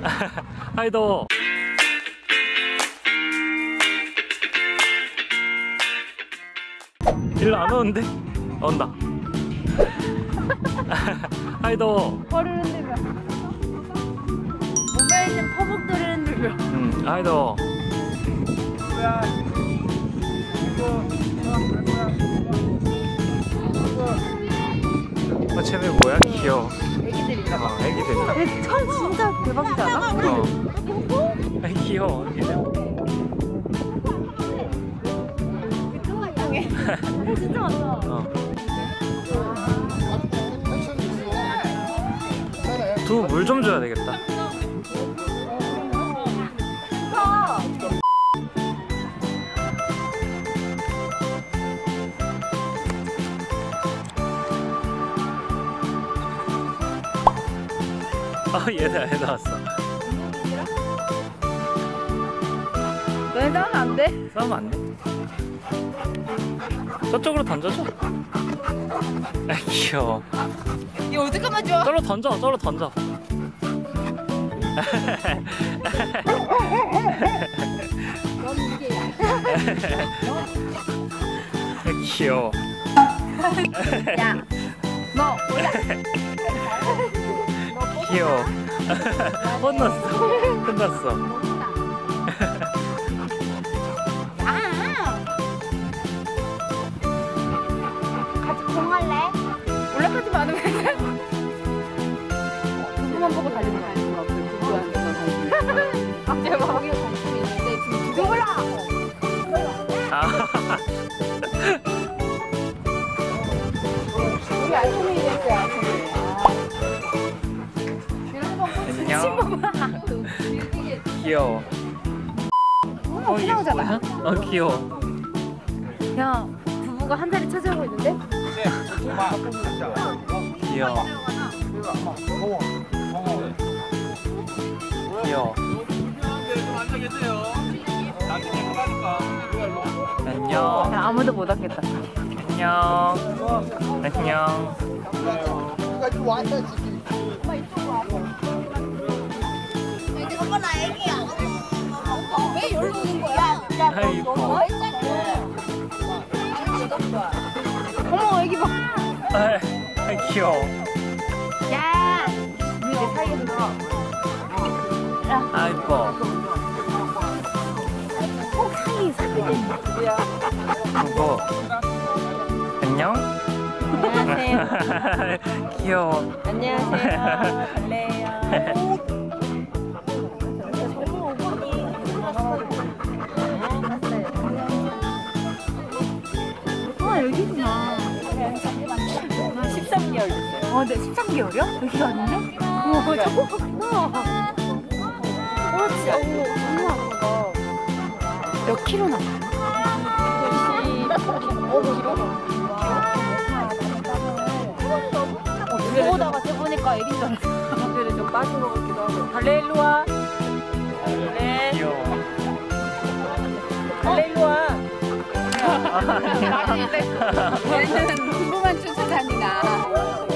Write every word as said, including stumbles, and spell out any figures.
아이 더워. 일로 안 오는데? 온다. 아이 더워. 허리를 흔들며 몸에 있는 퍼벅들을 흔들며. 응, 아이 더워. 뭐야? 이거 어, 쟤네 뭐야? 귀여워. 애기들인가 봐. 어, 애기들. 근데 털 진짜 대박이지 않아? 어. 아이 귀여워. 얘네. 털 진짜 많다. 어. 두 물 좀 줘야 되겠다. 아 얘다 얘다 왔어. 왜 나면 안 돼? 싸우면 안 돼. 저쪽으로 던져줘. 아 귀여워. 이거 어떡하면 좋아? 저로 던져, 저로 던져. 귀여워. 야, 너 뭐야? 귀여워. 혼났어. 혼났어. 같이 공할래? 올라가지 마는 왜? 누구만 보고 달리는 거 아니야? 아, 제가 거기에 관심이 있는데 지금 누구라? 아. 우리 알코올이 됐어요. 안녕. 귀여워. 어, 지나오잖아. 어 귀여워. 야, 부부가 한 자리 차지하고 있는데? 귀여워. 귀여워. 안녕. 야, 아무도 못 왔겠다. 안녕. 안녕. 엄마 나 애기야. 왜 여기로 오는 거야? 아이고. 어머 애기 봐. 아, 귀여워. 야. 우리 내 사이에 들어. 아이고. 꼭 사이에 있어. 누구야? 누구? 안녕. 안녕하세요. 귀여워. 안녕하세요. 갈래요. 아 여기구나. 아 십삼 개월 됐어요. 아 네 십삼 개월이요? 여기가 아닌데? 우와 저거 크구나. 와 진짜 너무 아프다. 몇 킬로 나가요? 오 킬로? 보다가 재보니까 애기인 줄 알았어. 그래 좀 빠진 것 같기도 하고. 갈래 일로 와. 갈래. 귀여워. 갈래 일로 와. 아, 얘는 궁금한 쫓아다니다.